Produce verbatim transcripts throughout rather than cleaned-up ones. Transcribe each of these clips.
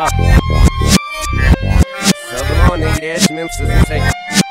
Sabron nigga, Memphis is take.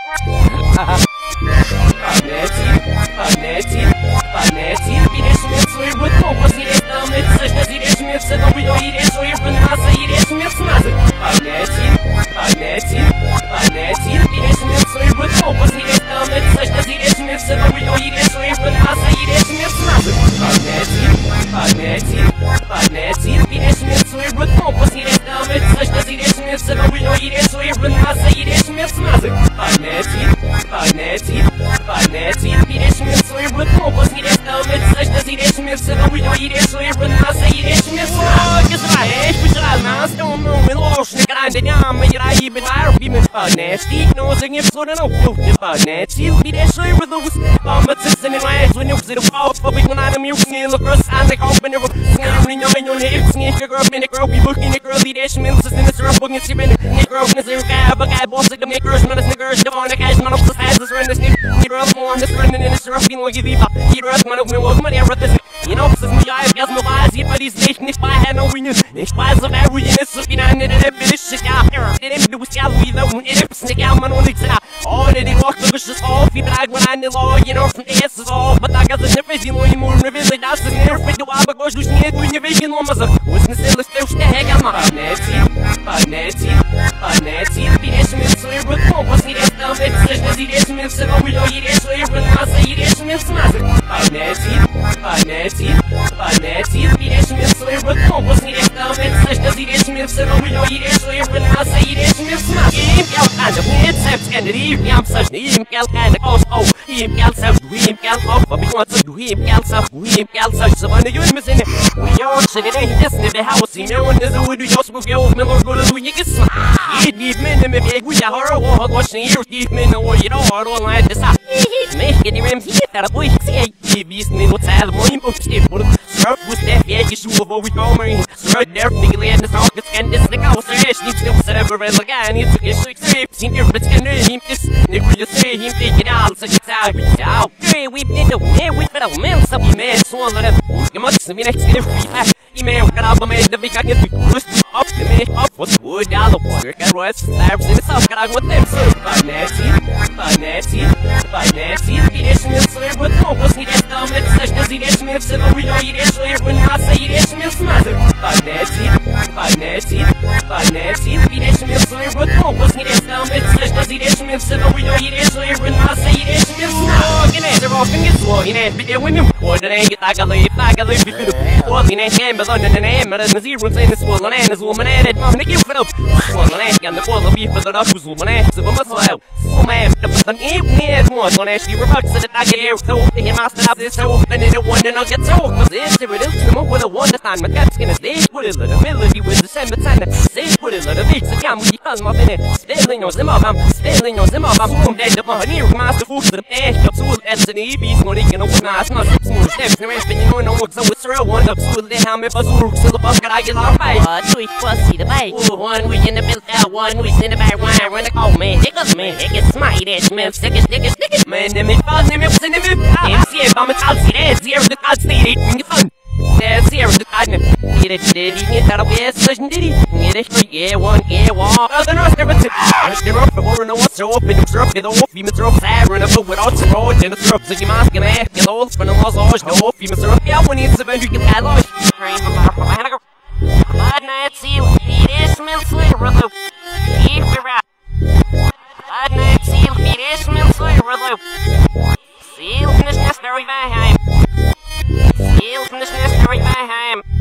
Pagneti, pagneti, pagneti, Memphis with focus, he is dumb, it's such as he is Memphis, and we don't eat it, so you're from NASA, he is Memphis. Pagneti, pagneti, pagneti, Memphis with focus, he is dumb, it's such as he is Memphis, and we don't eat it, so you're from NASA, he is Memphis. Pagneti, pagneti, pagneti, Memphis with focus, he is dumb, it's such as he is Memphis, and we don't eat it, so you're from NASA, he is Memphis. Pagneti, pagneti, pagneti, Memphis with focus, he is dumb, it's such as he is Memphis, and we don't eat it, so you're from NASA, he is Memphis. Гизраешь, пожрал нас, то ну, мы ложный гранде, ням, мы раи, бинар, бимы, pagneti, no, за не всорно, pagneti, видишь, и вы луз, but it's in ways when you sit off, but we can not amuse me, look us, and they open the scaring your in your hips, and your girl, and the girl, be looking at girl, видишь, Memphis in the syrup, and it's even the girl, and the guy, but I boss, like the makers, man, the girls, the one, the cash, man, of the sides, run the snip, he runs more, this running in the syrup, you know, give up, he runs, man, of me, walk, man, everything. You know, since me, I guess no eyes, yet, but he's nicht, nicht bei Hanno, we knew, nicht bei so very, and it's looking at it, and it's shit, yeah, didn't do it, yeah, we know, and it's sneak out, man, on the exit. Oh, did he walk the vicious off, he died when I knew law, you know, from the S is all, but I got the difference, you know, you more revisit, that's the near fit to our gosh, which need to your vision on myself. What's the still, still, the heck, I'm not. Pagneti, pagneti, pagneti, Memphis, so you're with focus, he is dumb, it's such as he is Memphis, and we don't eat it, so you're with NASA, he is Memphis. Pagneti, pagneti, pagneti, Memphis, so you're with focus, he is dumb, it's such as he is Memphis, and we don't eat it, so you're with NASA, he is Memphis. Im gal kind of weird, selbst and it even am such im gal kind of cost, oh, im gal self, im gal off, but we want to do him gal self, im gal such, so when you're missing it, we all shit, it ain't this, never house, you know, and there's a wood, you just move your middle, go to you get some. It need men to make we are horror, watching you, deep men, or you know, I don't like this. Make it him here, that a boy, see, he beats me, what's all the money, but still, surf with that, yeah, you shoot over, we go, marine, surf there, nigga, and the song, and this, the house, and she still set up around the guy, and it's a get six, seen here, but it's gonna him, this, nigga, you say, him, take it out, such a time, out, hey, we did the way, we better man, some man, so on, let him, you must have been next to the email, got out the man, the big, I get the first, up the man, up, what's wood, out the water, got rice, slabs in the south, got out with them, so, pagneti, pagneti, pagneti, Memphis, so you're with focus, he is dumb, it's such as he is Memphis, and we don't eat it, so you're with NASA, he is Memphis. Pagneti, pagneti, pagneti, Memphis, so you're with focus, he is dumb, it's such as he is Memphis, and we don't eat it, so you're with NASA, he is Memphis. Oh, get it, they're all gonna get slow, you know, video with him, or the name, I got leave, I got leave, or the name, but on the name, but the zero in the school, and as woman, and it won't make you fit up. Well, the name, and the ball of beef for the dog was woman, and so much loud. So, man, the name, and one, on actually remarks that I get here, so they can master up this, so open in the one, and I'll get so, because it's a riddle to them with a one time, my cat's gonna stay, put it in the melody with the same time, say, put it in the beats, the cam, we call my minute, spelling on them up, I'm spelling on them up, I'm home dead, the money, master food, the ash, the tool, that's an E B, no, they can open my small steps, the rest, and you know, so it's real one, the tool, they have me for so the bus, got I get on by. What do we pussy the bike? One week in the built out, one week in the back, one, run the call, man, it goes, man, it gets my ass, man, stick it, stick it, stick it, man, them it falls, them it was in the move, I'm seeing, I'm a child, see that, zero, the child, see it, bring it fun. There's zero, the child, get it, did he get out of his session, did he? Get it, yeah, one, yeah, one, other rest of it, they're up, or no one's so open, it's up, it's off, you must drop, sad, run up, without some road, and it's up, so you must get a get old, for the loss, no off, you must drop, yeah, when it's a venture, you can add loss. Ладно, отсил, берешь милсуй, рулю, и вчера. Ладно, отсил, берешь милсуй, рулю. Сил, книжня, старый вайхайм. Сил, книжня, старый вайхайм.